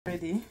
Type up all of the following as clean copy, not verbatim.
Ready.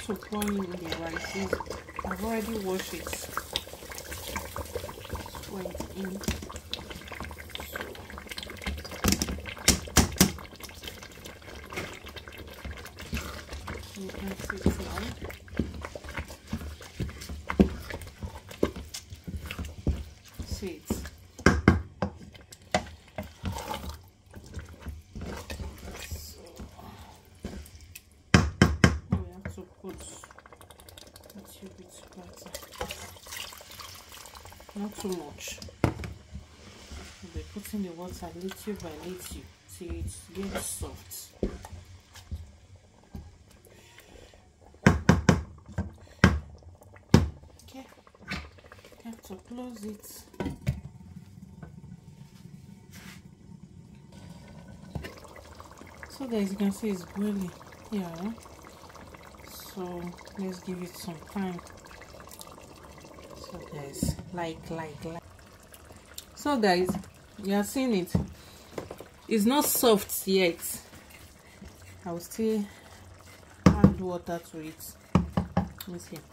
to pour in the rice. I've already washed it. Pour it in. You can see it now. See it. So now we have to put a little bit butter. Not too much. We'll be putting the water little by little till it gets soft. Okay, have to close it. So guys, you can see it's boiling here. So let's give it some time. So guys, like. So guys, you are seeing it. It's not soft yet. I will still add water to it. Let me see.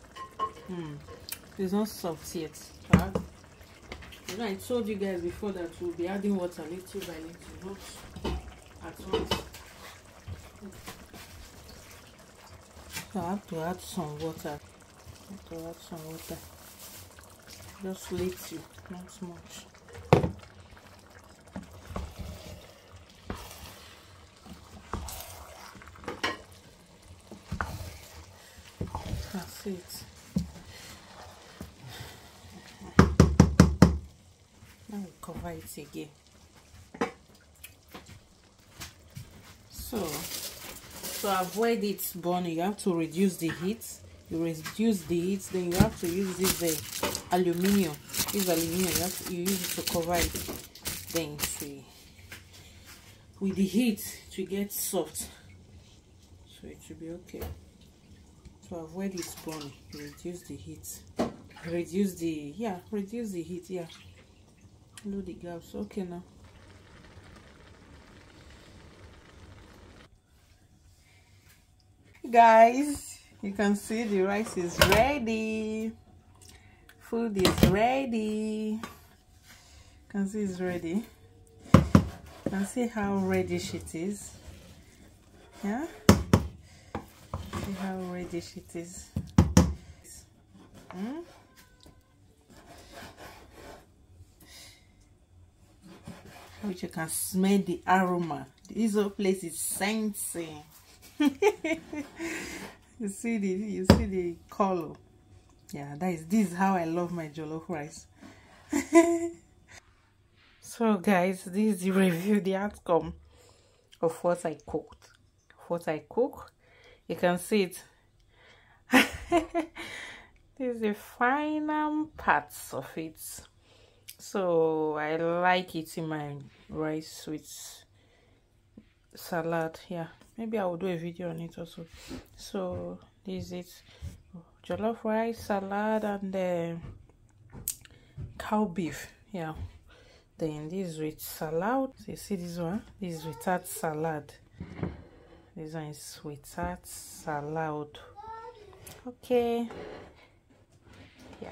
It's not soft yet. But you know, I told you guys before that we'll be adding water little by little, not at once. So I have to add some water. Just little, not much. That's it. Now we cover it again. So to avoid it burning, you have to reduce the heat. You reduce the heat, then you have to use this aluminium. This aluminium, you use it to cover it. Then with the heat to get soft, so it should be okay. To avoid it burning, you reduce the heat. Reduce the heat. Yeah, load the gaps. Okay now. Guys, you can see the rice is ready. Food is ready. You can see it's ready. You can see how reddish it is. Yeah, see how reddish it is. Which you can smell the aroma. This whole place is scenting. you see the color. Yeah, this is how I love my jollof rice. So guys, this is the review, the outcome of what I cooked. You can see it. This is the final parts of it. So I like it in my rice with salad. Yeah, maybe I will do a video on it also. So this is it: jollof rice, salad, and cow beef. Yeah, then this with salad. So you see this one? This is without salad. This one is without salad. Okay. Yeah.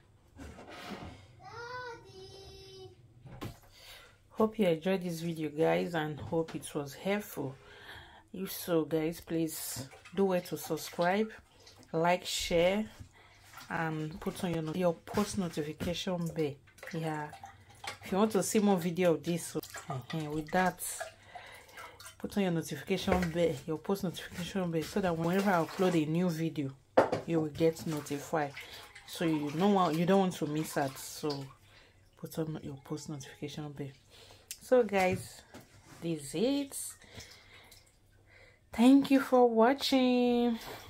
Hope you enjoyed this video, guys, and hope it was helpful. If so, guys, please do well to subscribe, like, share, and put on your post notification bell. Yeah, if you want to see more video of this, with that, put on your notification bell, your post notification bell, so that whenever I upload a new video, you will get notified. So you don't want to miss out. So put on your post notification bell. So guys, this is it. Thank you for watching.